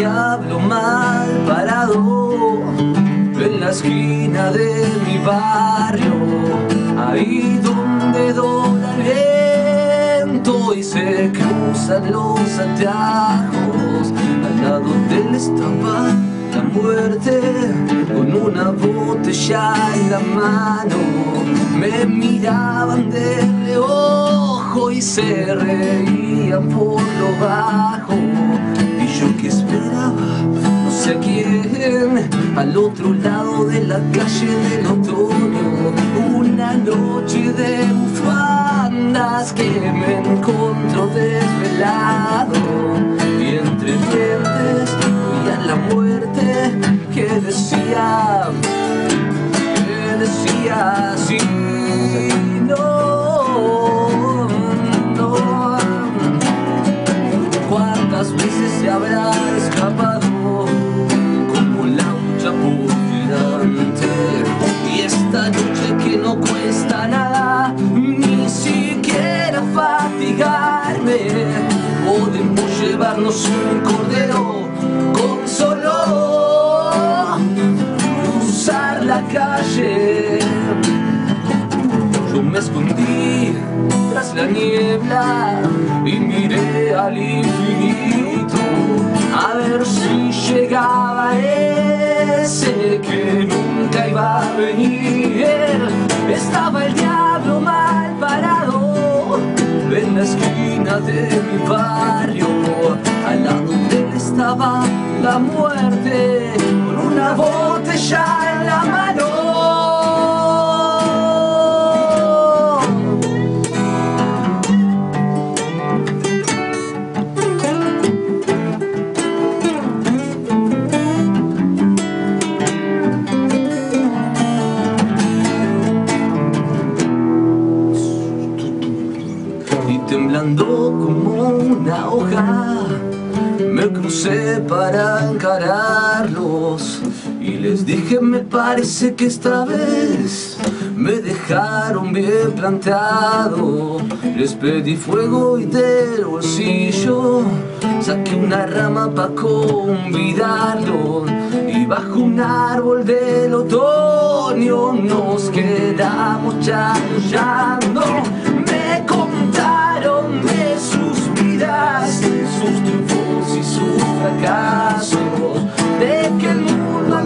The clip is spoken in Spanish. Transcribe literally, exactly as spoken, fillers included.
diablo mal parado en la esquina de mi barrio, ahí donde dobla el viento y se cruzan los atajos. Al lado de él estaba la muerte con una botella en la mano. Me miraban de reojo y se reían por lo bajo. Y yo que esperaba, no sé a quién, al otro lado de la calle del otoño. Una noche de bufandas que me encontró desvelado, y entre dientes oía la muerte que decía, que decía así. No, no. ¿Cuántas veces se habrá escapado como laucha por delante? Y esta noche que no cuesta nada, ni siquiera fatigarme, podemos llevarnos un cordero con solo cruzar la calle. Yo me escondí tras la niebla y miré al infinito a ver si llegaba ese que nunca iba a venir. Estaba el diablo mal parado en la esquina de mi barrio, al lado de él estaba la muerte con una botella en la mano. Temblando como una hoja, me crucé para encararlos y les dije: me parece que esta vez me dejaron bien plantado. Les pedí fuego y del bolsillo saqué una rama pa' convidarlo, y bajo un árbol del otoño nos quedamos chamullando. Me contaron de sus vidas, sus triunfos y sus fracasos, de que el mundo